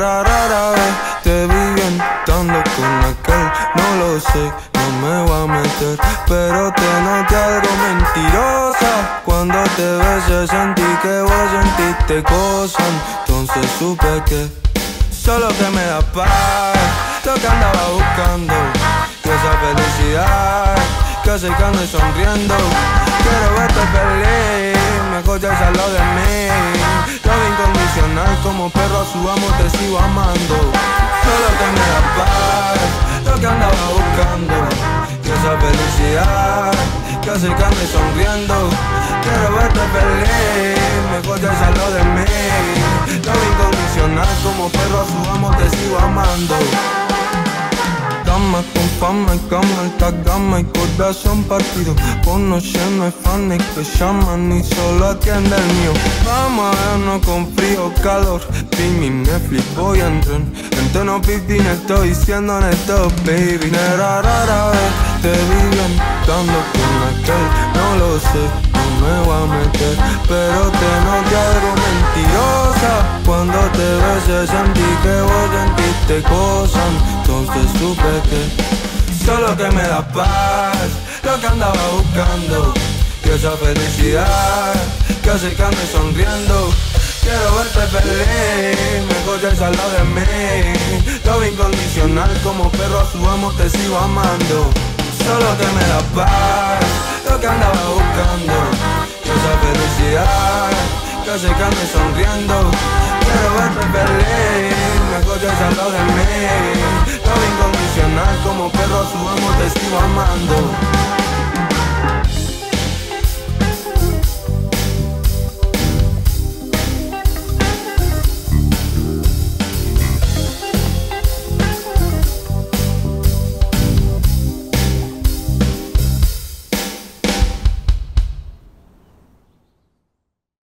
rara vez te vi bien estando con aquel. No lo sé, no me voy a meter, pero te noté algo mentirosa. Cuando te besé sentí que vos sentiste cosas. Entonces supe que solo que me da paz lo que andaba buscando, y esa felicidad que acercando y sonriendo. Quiero verte feliz, mejor ya salgo de mí. Todo incondicional, como perro a su amo te sigo amando. Solo que me da paz lo que andaba buscando, y esa felicidad que acercando y sonriendo. Quiero verte feliz, mejor ya salgo de mí. Todo incondicional, como perro a su amo te sigo amando. Dama con fama y cama, alta gama y corazón partido. Por noche no hay fans que llaman y solo atiende el mío. Vamos a vernos con frío, calor. Streaming, Netflix, voy a entrar. Entre no pidín, estoy siendo honesto, baby. Era rara vez te vi bien estando con aquel. No lo sé, no me voy a meter, pero te noté algo mentirosa. Cuando te besé sentí que vos sentiste cosas. Entonces supe que solo que me da paz lo que andaba buscando, y esa felicidad que acercando y sonriendo. Quiero verte feliz, mejor ya al lado de mí. Todo incondicional, como perro a su amo te sigo amando. Solo que me da paz lo que andaba buscando, y esa felicidad que acercando y sonriendo. Quiero verte feliz,